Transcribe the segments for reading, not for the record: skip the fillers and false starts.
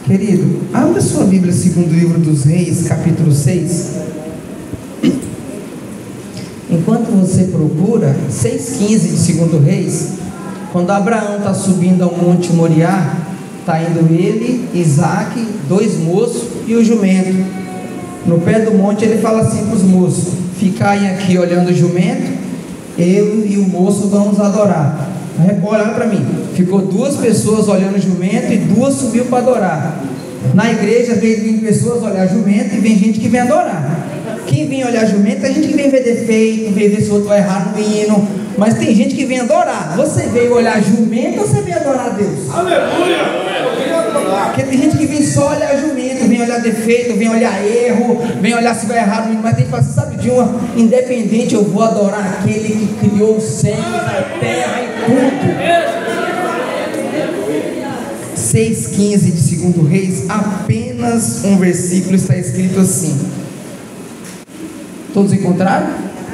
Querido, abra sua Bíblia, segundo livro dos Reis, capítulo 6. Enquanto você procura, 6,15 de segundo Reis, quando Abraão está subindo ao Monte Moriá, está indo ele, Isaac, 2 moços e o jumento. No pé do monte ele fala assim para os moços: ficai aqui olhando o jumento, eu e o moço vamos adorar. Olha para mim, ficou 2 pessoas olhando o jumento e 2 subiu para adorar. Na igreja vem pessoas olhar jumento e vem gente que vem adorar. Quem vem olhar jumento é gente que vem ver defeito, vem ver se o outro vai errar no hino. Mas tem gente que vem adorar. Você veio olhar jumento ou você veio adorar a Deus? Aleluia! Porque tem gente que vem só olhar jumento, vem olhar defeito, vem olhar erro, vem olhar se vai errar no hino. Mas tem que falar, sabe de uma? Independente, eu vou adorar aquele que criou os céus, a terra e tudo. 6,15 de segundo Reis, apenas um versículo está escrito assim. Todos encontraram?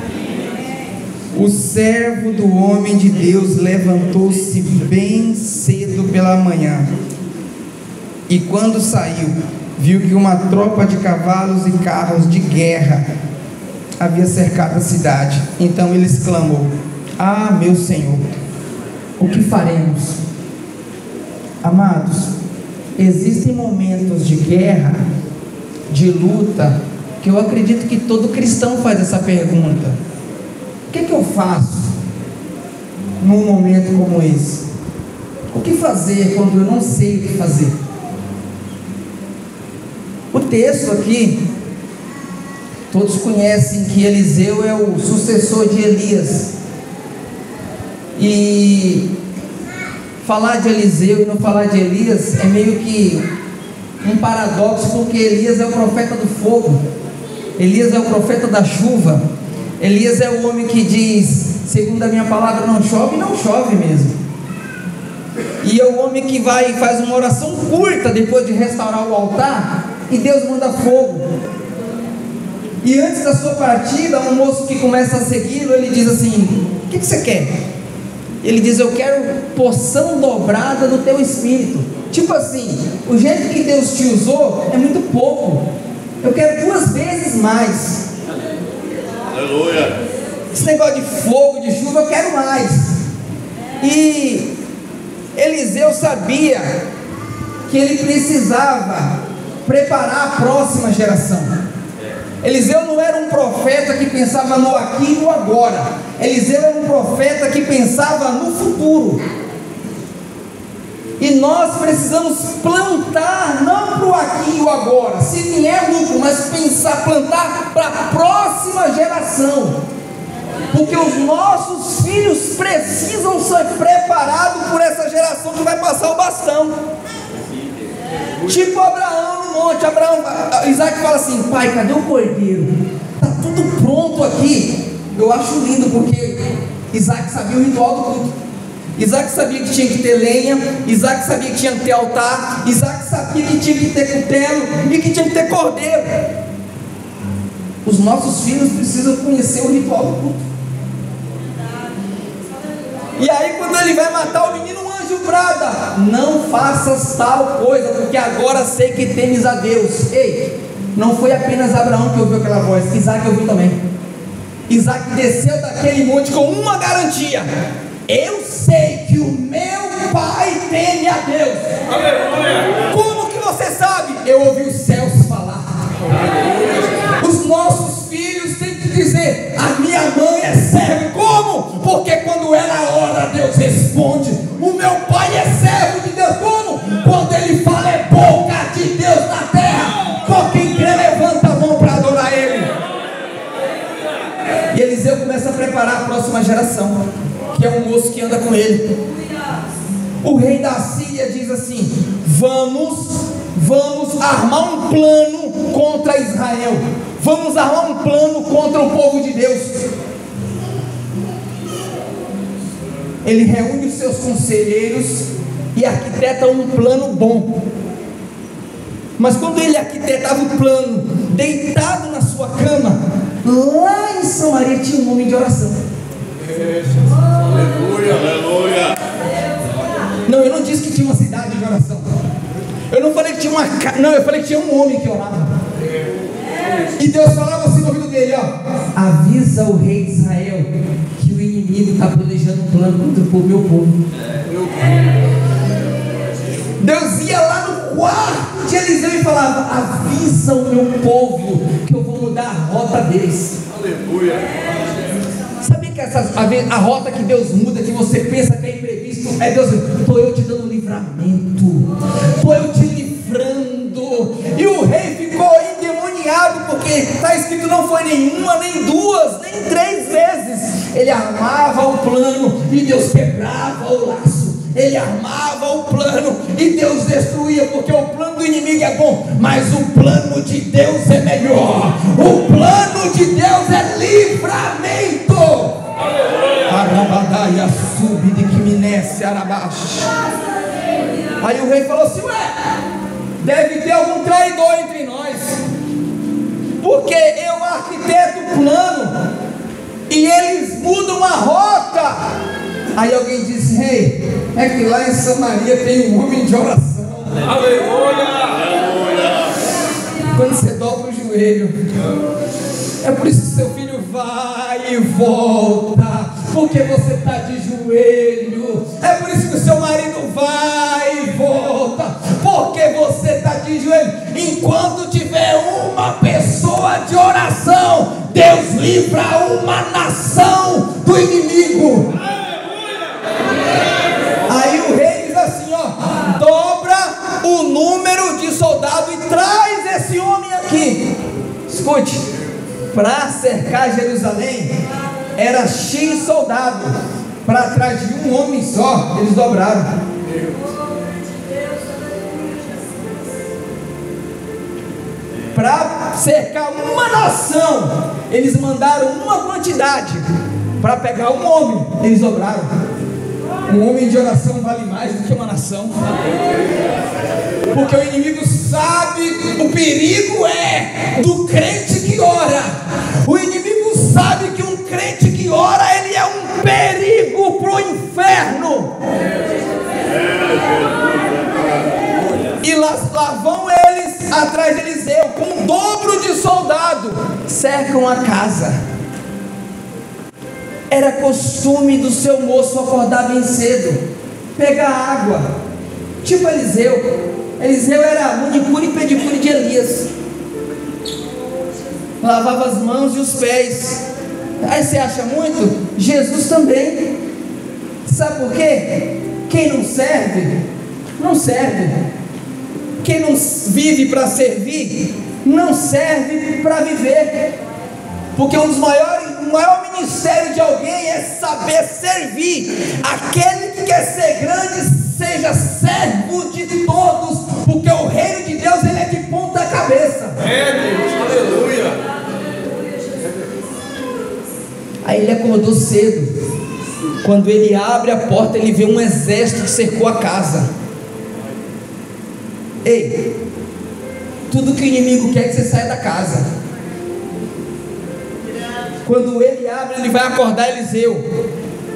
O servo do homem de Deus levantou-se bem cedo pela manhã, e quando saiu, viu que uma tropa de cavalos e carros de guerra havia cercado a cidade. Então ele exclamou: ah, meu Senhor, o que faremos? Amados, existem momentos de guerra, de luta, que eu acredito que todo cristão faz essa pergunta: o que eu faço num momento como esse? O que fazer quando eu não sei o que fazer? O texto aqui, todos conhecem que Eliseu é o sucessor de Elias. E falar de Eliseu e não falar de Elias é meio que um paradoxo, porque Elias é o profeta do fogo, Elias é o profeta da chuva, Elias é o homem que diz: segundo a minha palavra não chove, e não chove mesmo. E é o homem que vai e faz uma oração curta depois de restaurar o altar, e Deus manda fogo. E antes da sua partida, um moço que começa a segui-lo, ele diz assim: o que você quer? Ele diz: eu quero porção dobrada do teu espírito. Tipo assim, o jeito que Deus te usou é muito pouco, eu quero 2 vezes mais. Aleluia! Esse negócio de fogo, de chuva, eu quero mais. E Eliseu sabia que ele precisava preparar a próxima geração. Eliseu não era um profeta que pensava no aqui e no agora. Eliseu era um profeta que pensava no futuro. E nós precisamos plantar, não para o aqui e o agora, se vier lucro, mas pensar, plantar para a próxima geração. Porque os nossos filhos precisam ser preparados por essa geração que vai passar o bastão. Tipo Abraão no monte. Isaac fala assim: pai, cadê o cordeiro? Está tudo pronto aqui. Eu acho lindo, porque Isaac sabia o ritual do culto. Isaac sabia que tinha que ter lenha, Isaac sabia que tinha que ter altar, Isaac sabia que tinha que ter cutelo e que tinha que ter cordeiro. Os nossos filhos precisam conhecer o ritual do culto. E aí quando ele vai matar o menino, um anjo brada: não faças tal coisa, porque agora sei que temes a Deus. Ei, não foi apenas Abraão que ouviu aquela voz, Isaac ouviu também. Isaac desceu daquele monte com uma garantia: eu sei que o meu pai teme a Deus. Aleluia. Como que você sabe? Eu ouvi os céus falar. Aleluia. Os nossos filhos têm que dizer: a minha mãe é serva. Como? Porque quando é na hora, Deus responde. O meu pai é servo de Deus. Como? Quando ele fala, é boca de Deus na terra. Só quem crê levanta a mão para adorar ele. E Eliseu começa a preparar a próxima geração, que é um moço que anda com ele. O rei da Síria diz assim: vamos armar um plano contra Israel, vamos armar um plano contra o povo de Deus. Ele reúne os seus conselheiros e arquiteta um plano bom. Mas quando ele arquitetava o plano, deitado na sua cama, lá em Samaria tinha um homem de oração. Aleluia, aleluia. Não, eu não disse que tinha uma cidade de oração. Eu não falei que tinha uma casa, não, eu falei que tinha um homem que orava. E Deus falava assim no ouvido dele, ó: avisa o rei de Israel que o inimigo está planejando um plano contra o meu povo. Deus ia lá no quarto de Eliseu e falava: avisa o meu povo que eu vou mudar a rota deles. Aleluia. Sabia que a rota que Deus muda, que você pensa que é imprevisto, é Deus: estou eu te dando livramento, estou eu te livrando. E o rei ficou endemoniado, porque está escrito, não foi nenhuma, nem duas, nem 3 vezes. Ele armava o plano e Deus quebrava o laço. Ele armava o plano e Deus destruía, porque o plano do inimigo é bom, mas o plano de Deus é melhor. O plano de Deus é livramento. Arabadaia sube de Quiminese Arabash. Aí o rei falou assim: ué, deve ter algum traidor entre nós, porque eu arquiteto o plano e eles mudam a rota. Aí alguém disse: rei, é que lá em Samaria tem um homem de oração. Aleluia. Quando você dobra o joelho, é por isso que seu filho vai e volta, porque você está de joelho. É por isso que o seu marido vai e volta, porque você está de joelho. Enquanto tiver uma pessoa de oração, Deus livra uma nação do inimigo. Aí o rei diz assim, ó: dobra o número de soldados e traz esse homem aqui. Escute, para cercar Jerusalém era X soldado, para trás de um homem só eles dobraram. Para cercar uma nação eles mandaram uma quantidade, para pegar um homem eles dobraram. Um homem de oração vale mais do que uma nação, porque o inimigo sabe, o perigo é do crente que ora. O inimigo sabe que um crente que ora, ele é um perigo para o inferno. E lá vão eles atrás de Eliseu com um dobro de soldado, cercam a casa. Era costume do seu moço acordar bem cedo, pegar água, tipo Eliseu. Eliseu era manicure e pedicure de Elias, lavava as mãos e os pés. Aí você acha muito? Jesus também. Sabe por quê? Quem não serve, não serve. Quem não vive para servir, não serve para viver. Porque o maior ministério de alguém é saber servir. Aquele que quer ser grande, seja servo de todos, porque o reino de Deus, ele é de ponta cabeça. Aleluia. Aí ele acordou cedo. Quando ele abre a porta, ele vê um exército que cercou a casa. Ei, tudo que o inimigo quer é que você saia da casa. Quando ele abre, ele vai acordar Eliseu.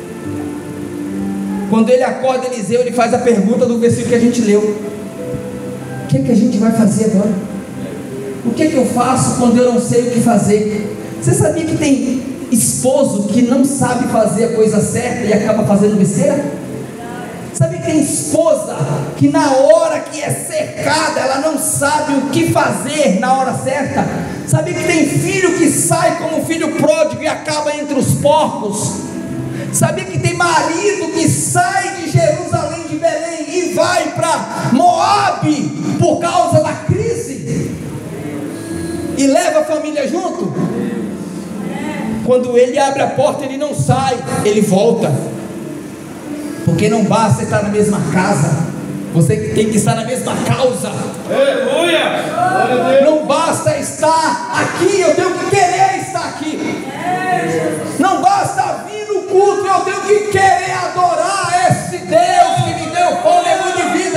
Quando ele acorda Eliseu, ele faz a pergunta do versículo que a gente leu: o que é que a gente vai fazer agora? O que é que eu faço quando eu não sei o que fazer? Você sabia que tem esposo que não sabe fazer a coisa certa e acaba fazendo besteira? Sabia que tem esposa que na hora que é cercada, ela não sabe o que fazer na hora certa? Sabia que tem filho que sai como filho pródigo e acaba entre os porcos? Sabia que tem marido que sai de Jerusalém, de Belém, e vai para Moabe por causa da crise e leva a família junto? Quando ele abre a porta, ele não sai, ele volta. Porque não basta estar na mesma casa, você tem que estar na mesma causa. Aleluia. Não basta estar aqui, eu tenho que querer estar aqui. Não basta vir no culto, eu tenho que querer adorar esse Deus que me deu fôlego de vida.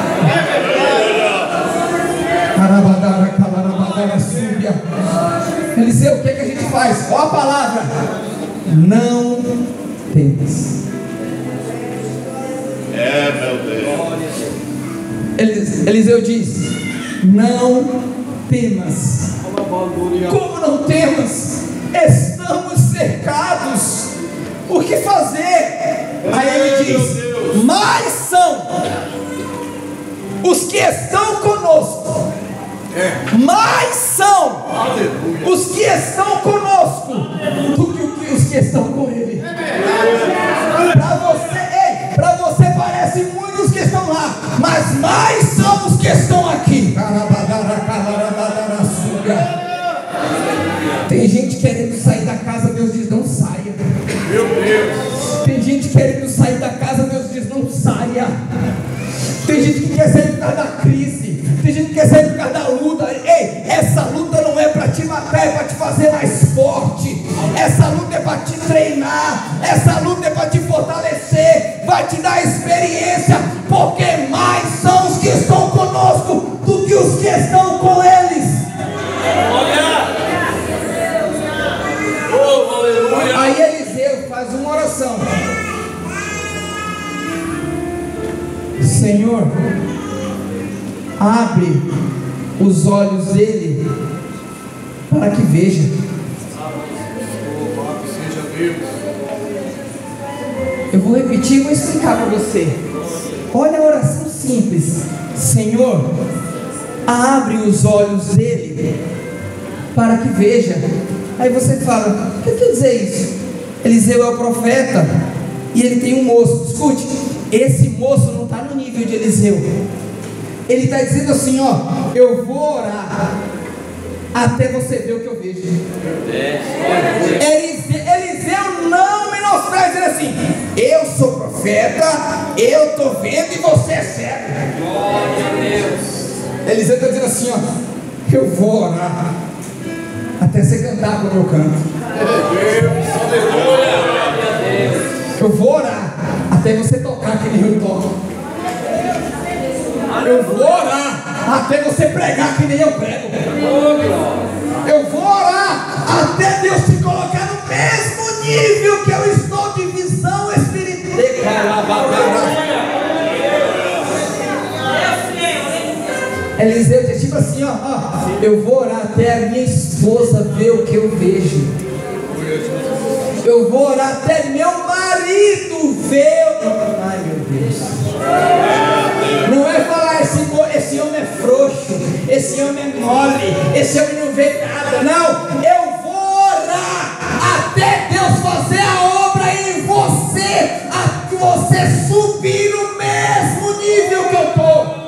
Eliseu, o que é que a gente faz? Qual a palavra? Não temas. Meu Deus. Eliseu diz: não temas. Como não temas? Estamos cercados. O que fazer? Aí ele diz: mais são os que estão conosco. Mais são os que estão conosco do que os que estão com ele. Para você parece muitos que estão lá, mas mais são os que estão aqui. Tem gente querendo sair da casa, Deus diz: não saia. Meu Deus. Tem gente querendo sair da casa, Deus diz: não saia. Tem gente que quer sair por causa da crise. Tem gente que quer sair por causa da luta. Ei, essa luta não é para te matar, é para te fazer mais forte. Essa luta é para te treinar. Essa luta é para te fortalecer. Vai te dar experiência. Porque mais são os que estão conosco do que os que estão com eles. Aí Eliseu faz uma oração: Senhor, abre os olhos dele para que veja. Eu vou repetir e vou explicar para você. Olha a oração simples: Senhor, abre os olhos dele para que veja. Aí você fala: o que quer dizer isso? Eliseu é o profeta e ele tem um moço. Escute, esse moço não está no nível de Eliseu. Ele está dizendo assim: ó, eu vou orar até você ver o que eu vejo. Eliseu não menospreza, dizendo assim: eu sou profeta, eu estou vendo e você é cego. Glória a Deus. Eliseu está dizendo assim: ó, eu vou orar até você cantar como eu canto. Eu vou orar até você tocar que nem eu toco. Eu vou orar até você pregar que nem eu prego. Eu vou orar até Deus te colocar no mesmo nível que eu estou de visão espiritual. Eliseu diz tipo assim: ó, eu vou orar até a minha esposa ver o que eu vejo. Eu vou orar até meu marido ver. Ai, meu Deus. Não é falar esse homem é frouxo, esse homem é mole, esse homem não vê nada. Não, eu vou orar até Deus fazer a obra em você, a que você subir no mesmo nível que eu estou.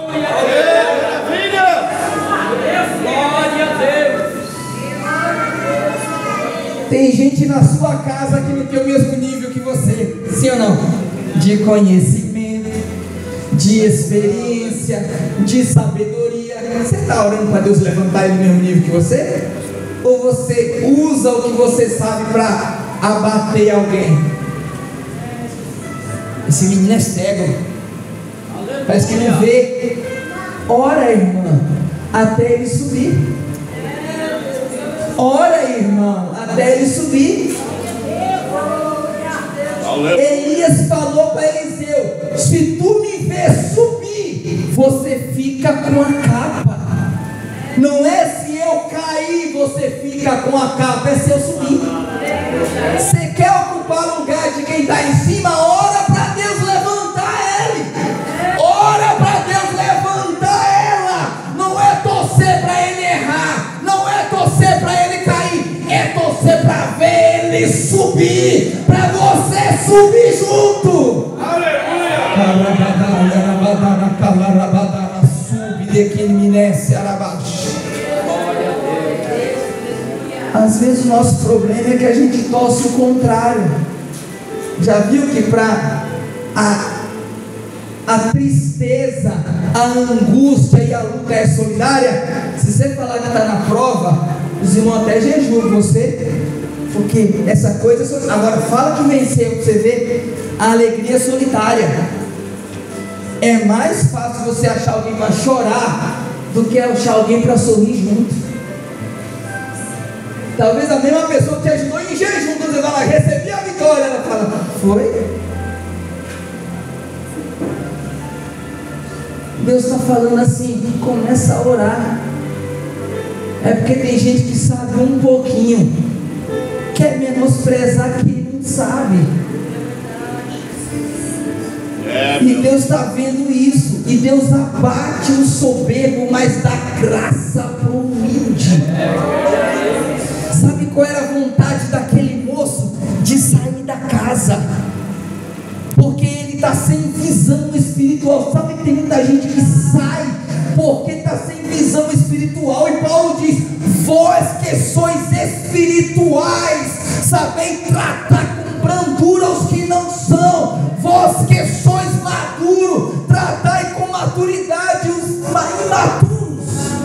Tem gente na sua casa que não tem o mesmo nível que você, sim ou não? De conhecimento, de experiência, de sabedoria. Você está orando para Deus levantar ele no mesmo nível que você? Ou você usa o que você sabe para abater alguém? Esse menino é cego, parece que não vê. Ora, irmã, até ele subir. Ora, irmão, até ele subir. Elias falou para Eliseu: se tu me ver subir, você fica com a capa. Não é se eu cair, você fica com a capa, é se eu subir. Você quer ocupar o lugar de quem está em cima? Ora para Deus levantar ele. Ora para Deus levantar ela. Não é torcer para ele errar, não é torcer para ele cair, é torcer para ver ele subir, para você subir junto. Aleluia. Sube de quem minece arabaixo. Às vezes o nosso problema é que a gente torce o contrário. Já viu que para a tristeza, a angústia e a luta é solidária? Se você falar que está na prova, os irmãos até jejuam você, porque essa coisa. Agora fala que venceu, para você ver a alegria solitária. É mais fácil você achar alguém para chorar do que achar alguém para sorrir junto. Talvez a mesma pessoa que te ajudou em jejum, quando você fala, recebi a vitória, ela fala, foi? Deus está falando assim: começa a orar. É porque tem gente que sabe um pouquinho, quer menosprezar quem não sabe. E Deus está vendo isso, e Deus abate o soberbo, mas dá graça para o humilde. Sabe qual era a vontade daquele moço? De sair da casa, porque ele está sem visão espiritual. Sabe que tem muita gente que sai porque está sem visão espiritual, e Paulo diz: vós que sois espirituais, sabeis tratar com brandura os que não são. Vós que sois maduros, tratai com maturidade os imaturos.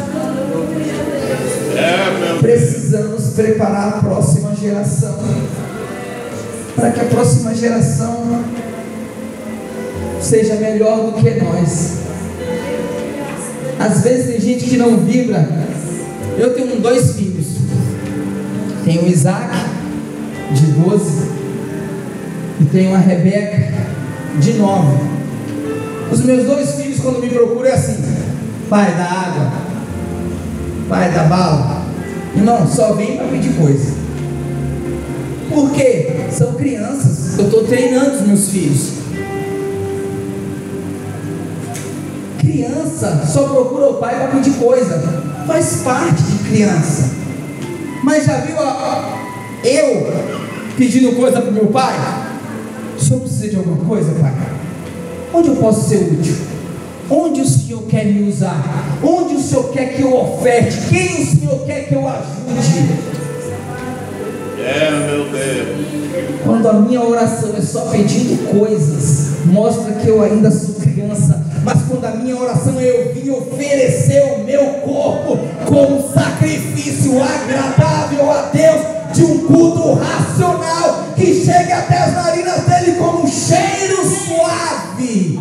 Precisamos preparar a próxima geração, para que a próxima geração seja melhor do que nós. Às vezes tem gente que não vibra. Eu tenho 2 filhos. Tenho o Isaac, de 12, e tenho a Rebeca, de 9. Os meus 2 filhos, quando me procuram, é assim: pai, dá água, pai, dá bala. Irmão, só vem para pedir coisa. Por quê? São crianças. Eu estou treinando os meus filhos. Criança só procura o pai para pedir coisa. Faz parte de criança. Mas já viu eu pedindo coisa para o meu pai? O senhor precisa de alguma coisa, pai? Onde eu posso ser útil? Onde o Senhor quer me usar? Onde o Senhor quer que eu oferte? Quem o Senhor quer que eu ajude? Meu Deus. Quando a minha oração é só pedindo coisas, mostra que eu ainda sou criança. Mas quando a minha oração é: eu vim oferecer o meu corpo como sacrifício agradável a Deus, de um culto racional, que chegue até as narinas dele como um cheiro suave.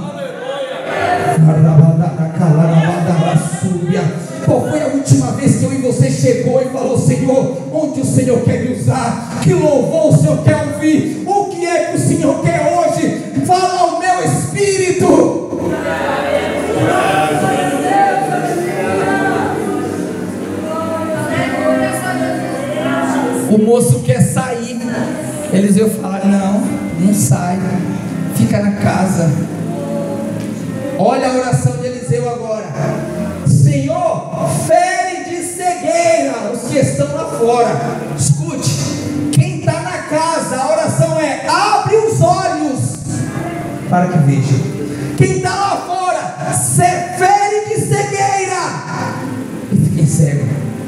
Qual foi a última vez que eu e você chegou e falou: Senhor, onde o Senhor quer me usar? Que louvor o Senhor quer ouvir? O que é que o Senhor quer hoje? Fala ao meu espírito. O moço quer sair. Eliseu fala: não sai, fica na casa. Olha a oração de Eliseu agora: Senhor, fere de cegueira os que estão lá fora. Escute, quem está na casa, a oração é: abre os olhos para que veja. Quem está lá fora, fere de cegueira e fiquem cego.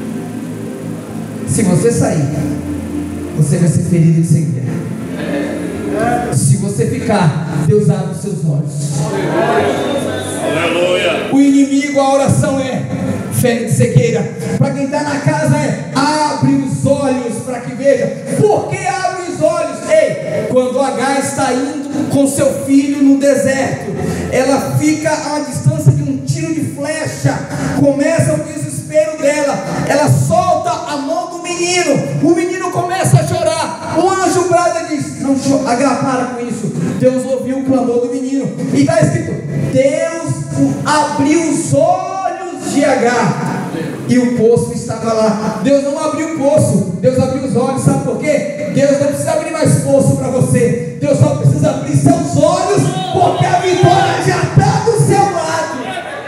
Se você sair, você vai ser ferido de cegueira. Se você ficar, Deus abre os seus olhos. Aleluia. O inimigo, a oração é: fere de cegueira. Para quem está na casa é: abre os olhos para que veja. Por que abre os olhos? Ei, quando Agar está indo com seu filho no deserto, ela fica a uma distância de um tiro de flecha. Começa o desespero dela. Ela solta a mão do menino. O menino começa a chorar. O anjo brada e diz: não chora, Agar, para com isso. Deus ouviu o clamor do menino. E está escrito: Deus abriu os olhos de Agar e o poço estava lá. Deus não abriu o poço, Deus abriu os olhos. Sabe por quê? Deus não precisa abrir mais poço para você. Deus só precisa abrir seus olhos, porque a vitória já está do seu lado.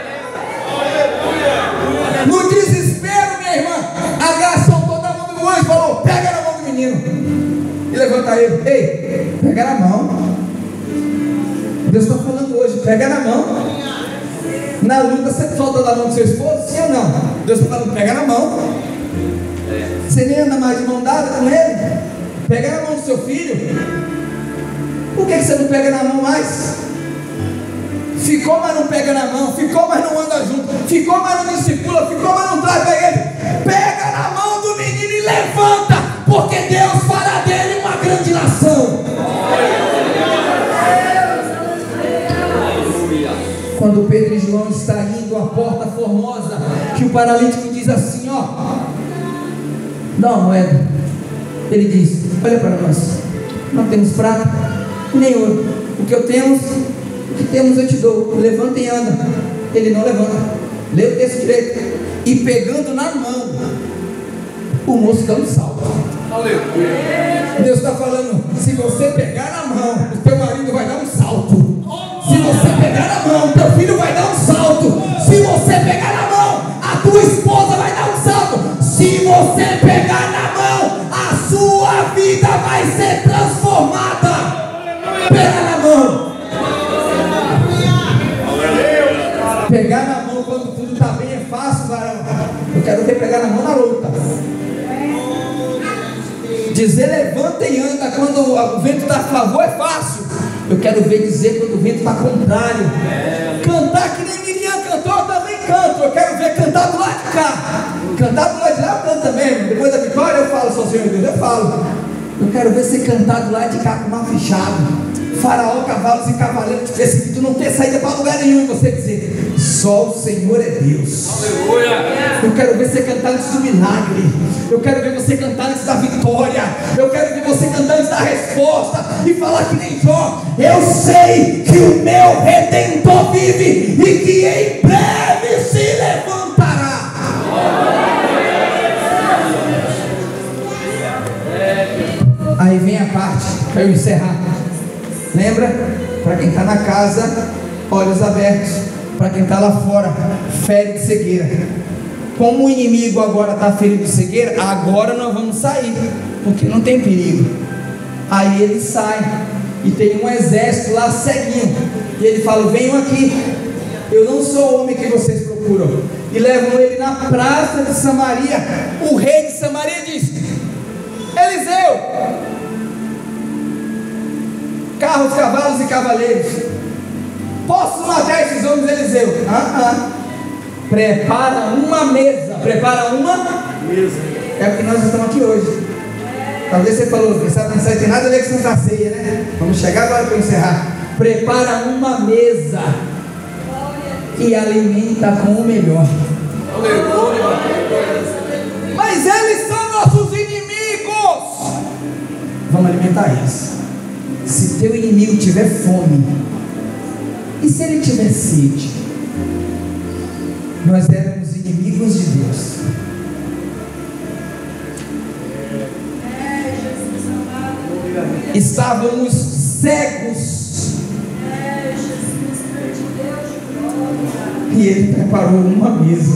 No desespero, minha irmã, Agar soltou da mão do anjo e falou: pega na mão do menino e levanta ele. Ei, pega na mão. Deus está falando hoje: pega na mão. Na luta você solta da mão do seu esposo, sim ou não? Deus está falando: pega na mão. Você nem anda mais de mão dada com ele? Pega na mão do seu filho. Por que você não pega na mão mais? Ficou, mas não pega na mão. Ficou, mas não anda junto. Ficou, mas não discipula. Ficou, mas não traz para ele. Pega na mão do menino e levanta, porque Deus fará dele uma grande nação. Quando Pedro e João estão indo à porta formosa, que o paralítico diz assim: ó, dá uma moeda. Ele diz: olha para nós, não temos prata nem ouro. O que temos eu te dou. Levanta e anda. ele não levanta. Lê o texto direito. E pegando na mão, o moço dá um salto. Aleluia. Deus está falando: se você pegar na mão, o teu marido vai dar um salto. Se você pegar na mão, teu filho vai dar um salto. Se você pegar na mão, a tua esposa vai dar um salto. Se você pegar na mão, a sua vida vai ser transformada. Pega na mão. Pegar na mão quando tudo está bem é fácil, varão. Eu quero ver pegar na mão na luta. Dizer levanta e anda quando o vento está a favor é fácil. Eu quero ver dizer quando o vento está contrário. Cantar que nem Miriam cantou, eu também canto. Eu quero ver cantar do lado de cá. Cantar do lado de lá eu canto também. Depois da vitória eu falo, só Senhor Deus, eu falo. Eu quero ver você cantar do lado de cá com uma fechada. Faraó, cavalos e cavaleiros, que tu não tem saída para lugar nenhum, e você dizer: só o Senhor é Deus. Aleluia. Eu quero ver você cantar antes do milagre. Eu quero ver você cantar antes da vitória. Eu quero ver você cantar antes da resposta. E falar que nem Jó: eu sei que o meu Redentor vive e que em breve se levantará. Aí vem a parte para eu encerrar. Lembra? Para quem está na casa, olhos abertos. Para quem está lá fora, fere de cegueira. Como o inimigo agora está ferido de cegueira, agora nós vamos sair, porque não tem perigo. Aí ele sai, e tem um exército lá ceguinho, e ele fala: venham aqui, eu não sou o homem que vocês procuram. E levam ele na praça de Samaria. O rei de Samaria diz: Eliseu, carros, cavalos e cavaleiros, posso matar esses homens? Eliseu: prepara uma mesa. Prepara uma mesa. É porque nós estamos aqui hoje. Talvez você falou: essa mensagem tem nada a ver com Santa Ceia, né? Vamos chegar agora para encerrar. Prepara uma mesa e alimenta com o melhor. Mas eles são nossos inimigos. Vamos alimentar eles. Se teu inimigo tiver fome, e se ele tiver sede, nós éramos inimigos de Deus. Estávamos cegos. E ele preparou uma mesa.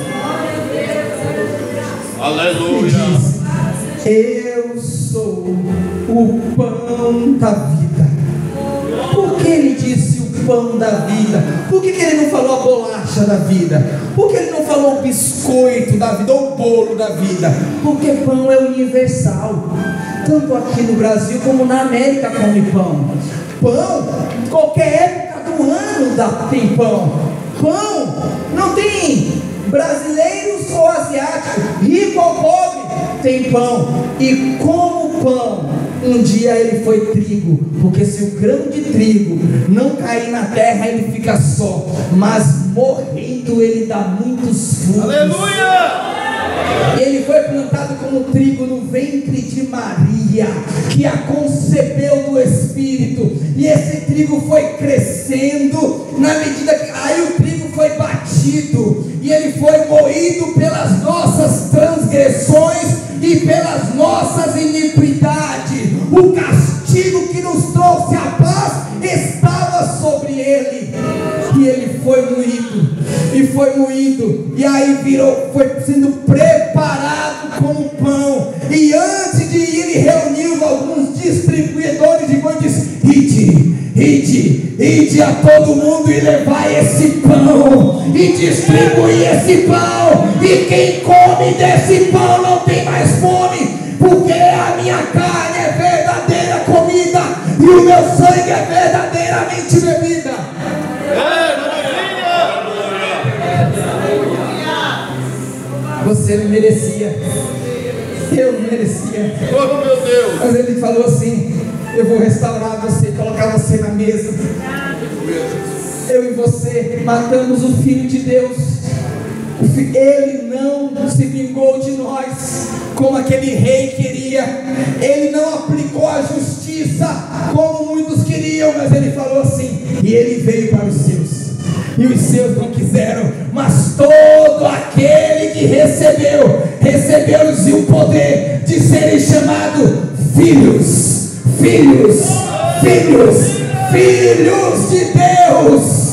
Aleluia. E disse: eu sou o pão da vida. Por que ele disse o pão da vida? Por que ele não falou a bolacha da vida? Por que ele não falou o biscoito da vida ou o bolo da vida? Porque pão é universal. Tanto aqui no Brasil como na América come pão. Pão, qualquer época do ano tem pão. Pão, não tem brasileiros ou asiáticos, rico ou pobre, tem pão. E como pão, um dia ele foi trigo, porque se o grão de trigo não cair na terra, ele fica só, mas morrendo ele dá muitos frutos. Aleluia! Ele foi plantado como trigo no ventre de Maria, que a concebeu do Espírito, e esse trigo foi crescendo, na medida que aí o trigo foi batido, e ele foi moído pelas nossas transgressões e pelas nossas iniquidades. O castigo que nos trouxe a paz estava sobre ele, e ele foi moído, e aí foi sendo preparado como pão. E antes de ir, ele reuniu alguns distribuidores de pão e disse: ide a todo mundo e levai esse pão, e distribui esse pão, e quem come desse pão não tem mais fome, porque a minha carne é verdadeira comida, e o meu sangue é verdadeiramente bebida. Você não merecia, eu não merecia. Oh, meu Deus. Mas ele falou assim: eu vou restaurar você, colocar você na mesa. Eu e você matamos o Filho de Deus. Ele não se vingou de nós como aquele rei queria. Ele não aplicou a justiça como muitos queriam, mas ele falou assim: e ele veio para os seus, e os seus não quiseram, mas todo aquele que recebeu-lhes o poder de serem chamados filhos de Deus.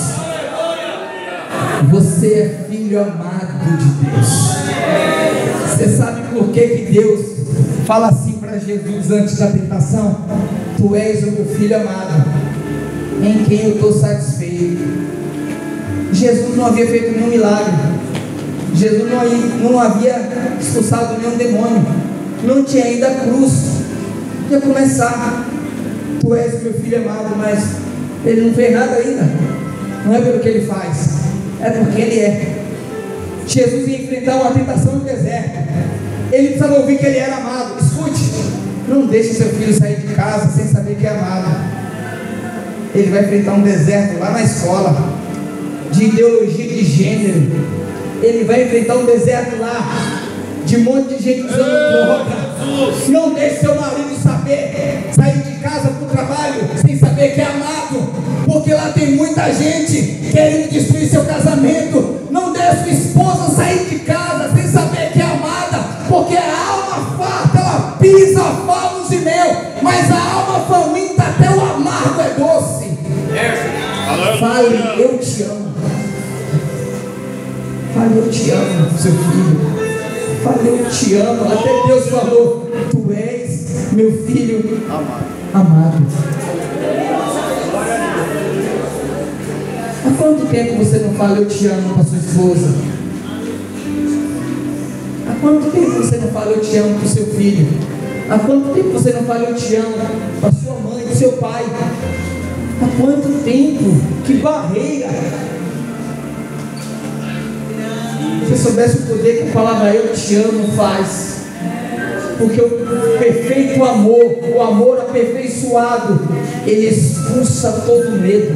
Você é filho amado de Deus. Você sabe por que Deus fala assim para Jesus antes da tentação? Tu és o meu filho amado, em quem eu estou satisfeito. Jesus não havia feito nenhum milagre, Jesus não havia expulsado nenhum demônio, não tinha ainda a cruz. Ia começar, tu és o meu filho amado, mas ele não fez nada ainda. Não é pelo que ele faz, é porque ele é. Jesus ia enfrentar uma tentação no deserto, ele precisava ouvir que ele era amado. Escute, não deixe seu filho sair de casa sem saber que é amado. Ele vai enfrentar um deserto lá na escola, de ideologia de gênero. Ele vai enfrentar um deserto lá, de um monte de gente usando droga. Não deixe seu marido sair de casa para o trabalho sem saber que é amado, porque lá tem muita gente querendo destruir seu casamento. Não deixe sua esposa sair de casa sem saber que é amada, porque a alma farta, ela pisa favos e mel, mas a alma faminta até o amargo é doce. Fale, eu te amo. Fale, eu te amo, seu filho. Fale, eu te amo. Até Deus falou, tu és meu filho amado. Há quanto tempo você não fala eu te amo para sua esposa? Há quanto tempo você não fala eu te amo para o seu filho? Há quanto tempo você não fala eu te amo para sua mãe, para seu pai? Há quanto tempo? Que barreira! Se você soubesse o poder que a palavra eu te amo faz, porque o perfeito amor, o amor aperfeiçoado, ele expulsa todo medo.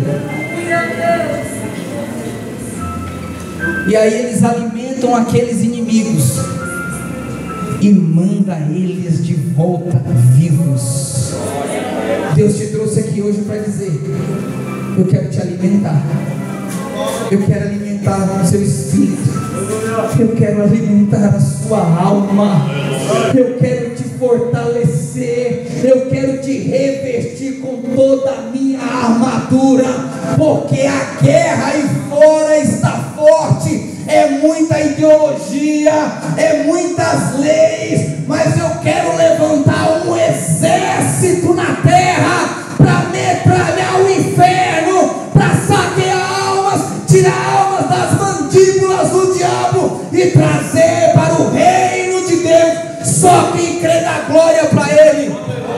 E aí eles alimentam aqueles inimigos e manda eles de volta vivos. Deus te trouxe aqui hoje para dizer: eu quero te alimentar, eu quero alimentar o seu espírito, eu quero alimentar a sua alma, eu quero te fortalecer, eu quero te revestir com toda a minha armadura, porque a guerra aí fora está forte, é muita ideologia, é muitas leis, mas eu quero levantar um exército na terra para metralhar o inferno, para saquear almas, tirar almas das mandíbulas do diabo e trazer para o reino de Deus. Só quem crê dá glória para Ele.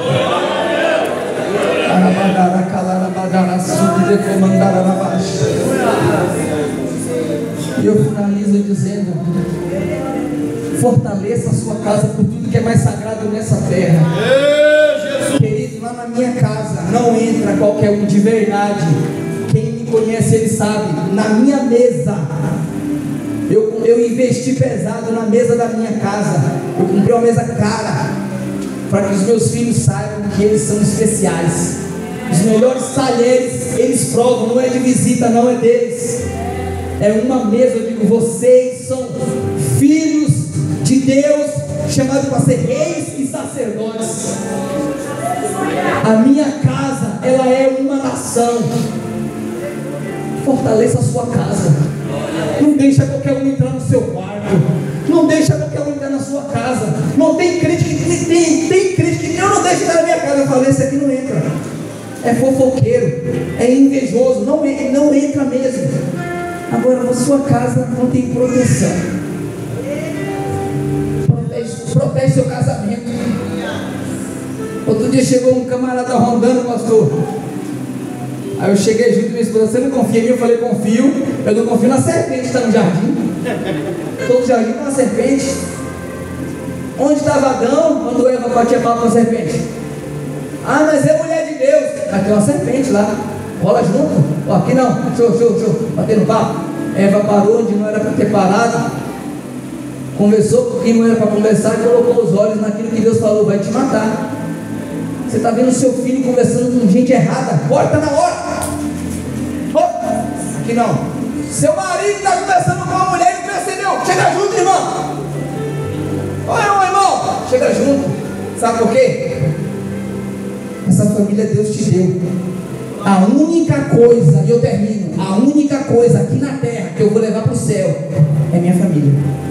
E eu finalizo dizendo: fortaleça a sua casa por tudo que é mais sagrado nessa terra. Querido, lá na minha casa não entra qualquer um de verdade. Quem me conhece, ele sabe. Na minha mesa, eu investi pesado na mesa da minha casa. Eu comprei uma mesa cara, para que os meus filhos saibam que eles são especiais. Os melhores talheres eles provam, não é de visita, não, é deles. É uma mesa, eu digo, vocês são filhos de Deus, chamados para ser reis e sacerdotes. A minha casa, ela é uma nação. Fortaleça a sua casa. Não deixa qualquer um entrar no seu quarto. Não deixa qualquer um entrar na sua casa. Não tem crente que tem crente que eu não deixo entrar na minha casa. Eu falei, esse aqui não entra. É fofoqueiro, é invejoso, não entra mesmo. Agora, na sua casa não tem proteção. Protege seu casamento. Outro dia chegou um camarada rondando, pastor. Aí eu cheguei junto e minha esposa: você não confia em mim? Eu falei: confio. Eu não confio na serpente que está no jardim. Todo jardim tem uma serpente. Onde estava Adão quando Eva batia papo com a serpente? Ah, mas é mulher de Deus. Aqui tem uma serpente lá. Rola junto. Ó, aqui não. Show. Batendo papo. Eva parou onde não era para ter parado. Conversou com quem não era para conversar e colocou os olhos naquilo que Deus falou: vai te matar. Você está vendo seu filho conversando com gente errada? Corta na hora. Aqui não. Seu marido está conversando com a mulher e percebeu. Chega junto, irmão. Oi, irmão. Chega junto. Sabe por quê? Essa família Deus te deu. A única coisa, e eu termino, a única coisa aqui na terra que eu vou levar para o céu é minha família.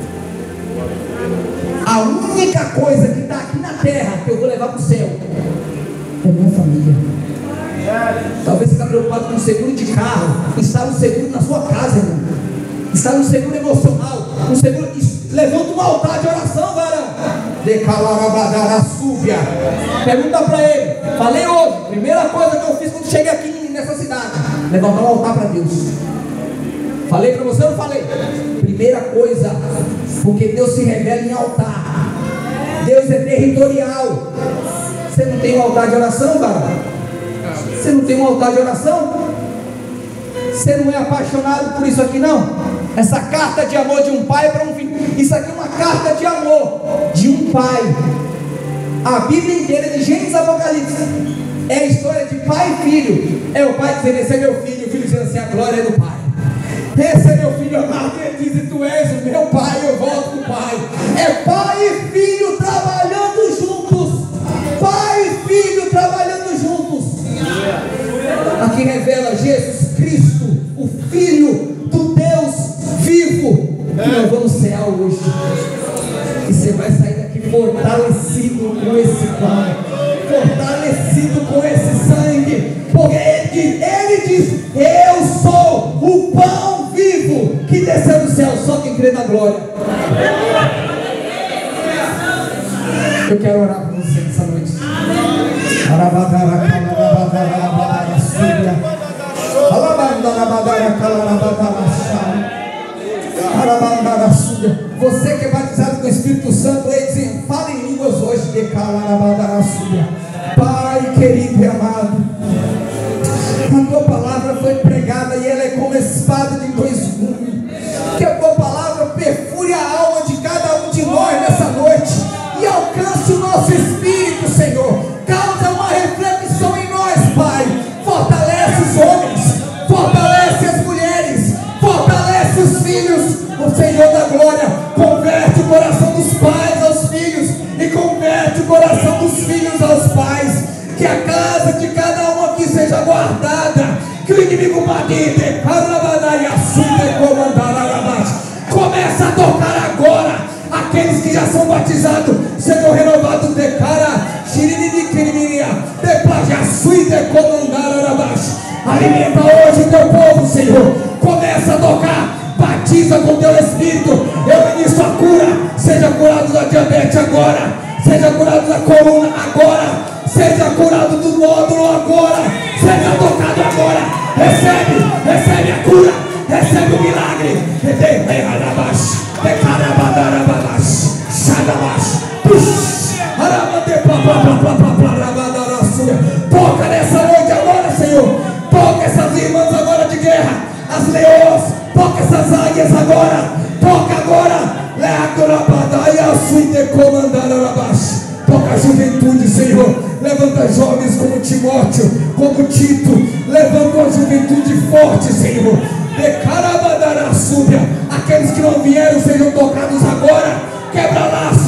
A única coisa que está aqui na terra que eu vou levar para o céu é minha família. Talvez você está preocupado com o seguro de carro, está no seguro na sua casa, irmão. Está no seguro emocional, no seguro. Levanta um altar de oração, varão. Decalarabadarasúbia. Pergunta para ele. Falei hoje, primeira coisa que eu fiz quando cheguei aqui nessa cidade, levantar um altar para Deus. Falei para você ou não falei? Primeira coisa, porque Deus se revela em altar. Deus é territorial. Você não tem um altar de oração, varão? Você não tem um altar de oração? Você não é apaixonado por isso aqui, não? Essa carta de amor de um pai para um filho. Isso aqui é uma carta de amor de um pai. A Bíblia inteira, de Gênesis a Apocalipse, é a história de pai e filho. É o pai dizendo: esse é meu filho. O filho dizendo assim: a glória é do pai. Esse é meu filho amado. Ele diz: tu és o meu pai, eu volto com o pai. É pai e filho trabalhando juntos. Pai e filho trabalhando juntos. Aqui revela Jesus Cristo, o Filho do Deus vivo, que nós vamos cear hoje. E você vai sair daqui fortalecido com esse pão, fortalecido com esse sangue, porque ele diz: eu sou o pão vivo que desceu do céu. Só quem crê na glória. Eu quero orar por você nessa noite. Você que é batizado com o Espírito Santo, ele diz: fala em línguas hoje. Pai querido e amado, a tua palavra foi pregada e ela é como espada de dois gumes. Que a tua palavra perfure a alma de cada um de nós nessa noite e alcance o nosso espírito, Senhor. Causa uma reflexão em nós, Pai. Fortalece os homens, fortalece as mulheres, fortalece os filhos. O Senhor da glória converte o coração dos pais aos filhos e converte o coração dos filhos aos pais. Que a casa de cada um aqui seja guardada, que o inimigo badite, começa a tocar agora. Aqueles que já são batizados sejam renovados de cara. Alimenta hoje o teu povo, Senhor. Começa a tocar, batiza com teu Espírito. Eu ministro a cura. Seja curado da diabetes agora, seja curado da coluna agora, seja curado do nódulo agora, seja tocado agora. Recebe a cura, recebe o milagre. Toca nessa noite agora, Senhor. Toca essas irmãs agora de guerra, as leoas. Toca essas águias agora. Toca agora. Toca a juventude, Senhor. Levanta jovens como Timóteo, como Tito. Levanta uma juventude forte, Senhor. Aqueles que não vieram sejam tocados agora. Quebra laço.